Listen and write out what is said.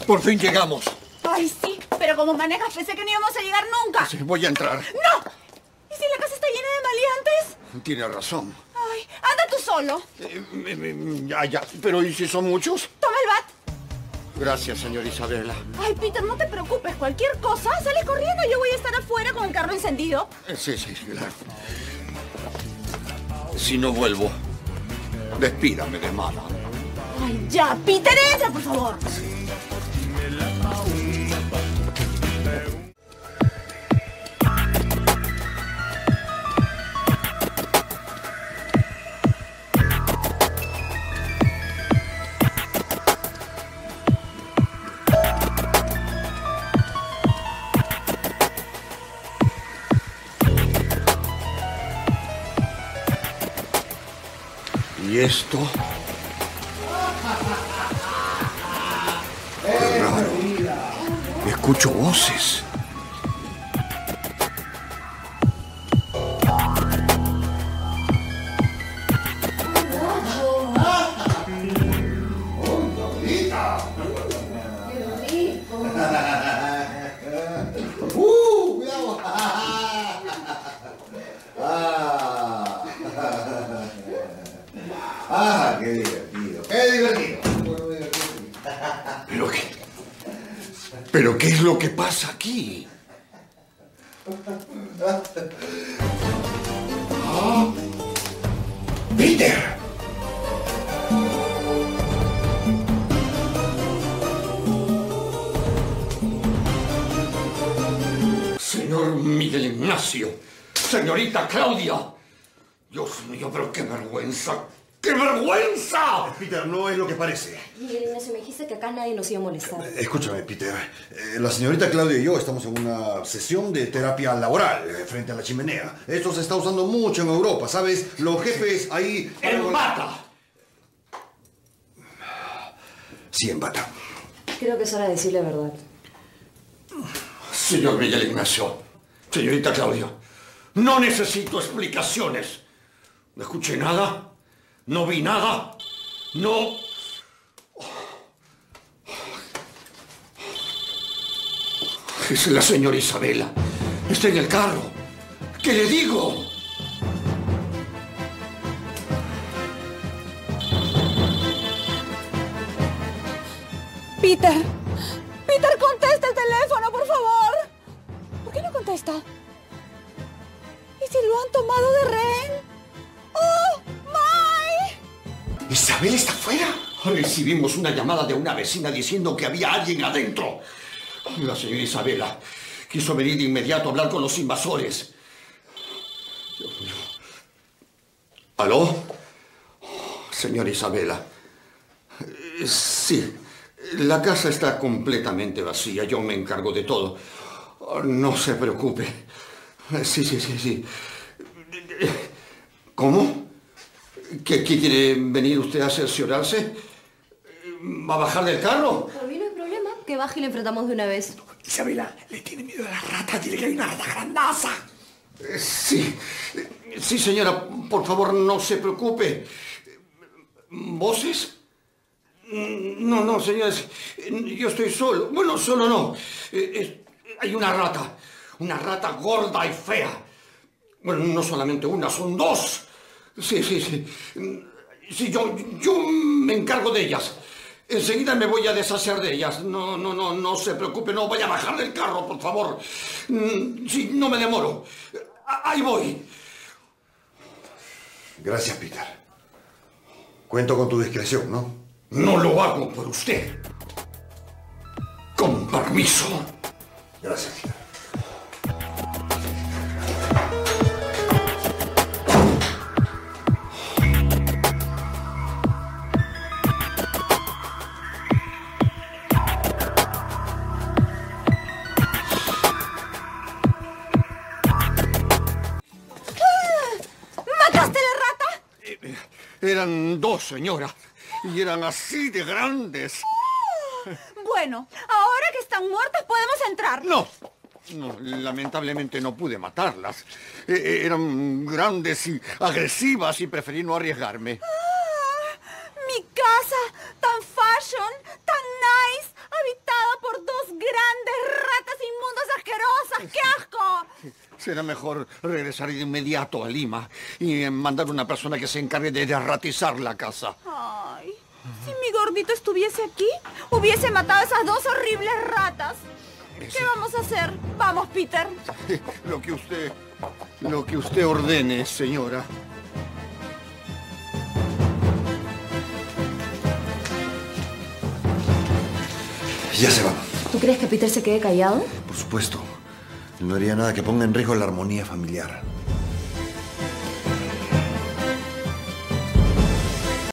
Por fin llegamos. Ay, sí, pero como manejas pensé que no íbamos a llegar nunca. Sí, voy a entrar. ¡No! ¿Y si la casa está llena de maleantes? Tiene razón. Ay, anda tú solo. Ya. Pero ¿y si son muchos? Toma el bat. Gracias, señor Isabela. Ay, Peter, no te preocupes. Cualquier cosa, sale corriendo. Yo voy a estar afuera con el carro encendido. Sí, claro. Si no vuelvo, despídame de mala. Ay, ya, Peter, entra, por favor. ¿Y esto? Qué raro. Escucho voces. ¡Cuidado! ¡Qué divertido! ¡Qué divertido! ¿Pero qué es lo que pasa aquí? ¡Ah! ¡Peter! Señor Miguel Ignacio, señorita Claudia. Dios mío, pero qué vergüenza. ¡Qué vergüenza! Peter, no es lo que parece. Miguel Ignacio, me dijiste que acá nadie nos iba a molestar. Escúchame, Peter. La señorita Claudia y yo estamos en una sesión de terapia laboral frente a la chimenea. Esto se está usando mucho en Europa, ¿sabes? Los jefes ahí... ¡En bata! Sí, en bata. Creo que es hora de decirle la verdad. Señor Miguel Ignacio, señorita Claudia, no necesito explicaciones. No escuché nada, no vi nada, no... Es la señora Isabela. Está en el carro. ¿Qué le digo? Peter. Peter, contesta el teléfono, por favor. ¿Por qué no contesta? ¿Y si lo han tomado de rehén? ¡Oh, my! ¿Isabel está afuera? Recibimos una llamada de una vecina diciendo que había alguien adentro. La señora Isabela quiso venir de inmediato a hablar con los invasores. Dios mío. ¿Aló? Señora Isabela. Sí, la casa está completamente vacía. Yo me encargo de todo. No se preocupe. Sí. ¿Cómo? ¿Qué quiere venir usted a cerciorarse? ¿Va a bajar del carro? Por mí no hay problema. Que baje y le enfrentamos de una vez. Isabela, le tiene miedo a las ratas. Dile que hay una rata grandaza. Sí, señora. Por favor, no se preocupe. ¿Voces? No, señores. Yo estoy solo. Bueno, solo no. Hay una rata gorda y fea. Bueno, no solamente una, son dos. Sí. Sí, yo me encargo de ellas. Enseguida me voy a deshacer de ellas. No se preocupe, no vaya a bajar del carro, por favor. Sí, no me demoro. Ahí voy. Gracias, Peter. Cuento con tu discreción, ¿no? No lo hago por usted. Con permiso. Gracias, Peter. ¿Mataste a la rata? Eran dos, señora. Y eran así de grandes. Bueno, ahora que están muertas podemos entrar. No, lamentablemente no pude matarlas. Eran grandes y agresivas y preferí no arriesgarme. Mi casa, tan fashion, tan nice, habitada ¡Qué asco! Será mejor regresar de inmediato a Lima y mandar una persona que se encargue de derratizar la casa. Ay, si mi gordito estuviese aquí, hubiese matado a esas dos horribles ratas. ¿Qué vamos a hacer? Vamos, Peter. Lo que usted ordene, señora. Ya se van. ¿Tú crees que Peter se quede callado? Por supuesto. No haría nada que ponga en riesgo la armonía familiar.